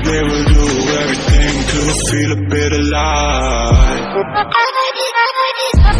like they will do everything to feel a bit alive.